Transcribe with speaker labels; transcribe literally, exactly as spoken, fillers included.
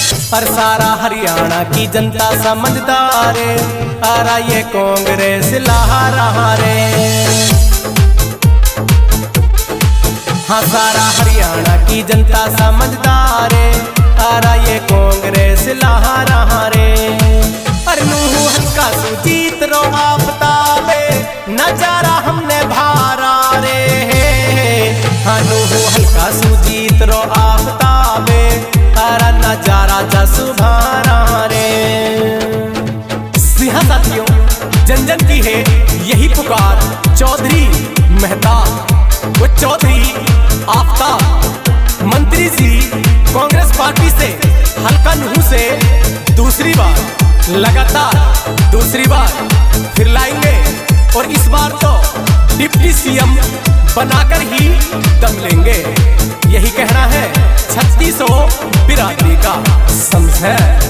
Speaker 1: पर सारा हरियाणा की जनता समझदार है, आरा ये कांग्रेस ला रहा रे। हाँ सारा हरियाणा की जनता समझदार है, आरा ये कांग्रेस ला रहा रे। अरे नूहू हल्का सुजीत रो आफ्ताबे, नजारा हमने भारा रे। हाँ नूहू हल्का सुजीत रो आफ्ताबे, आरा नजारा जा सुभारा रे। सिंहा साथियों, जन जन की है यही पुकार, चौधरी मेहताब वो चौधरी आफ्ताब मंत्री जी कांग्रेस पार्टी से हल्का नूहू से दूसरी बार लगातार दूसरी बार फिर लाएंगे और इस बार तो डिप्टी सीएम बनाकर ही दम लेंगे। यही कहना है छत्तीसों बिरादरी का, समझे।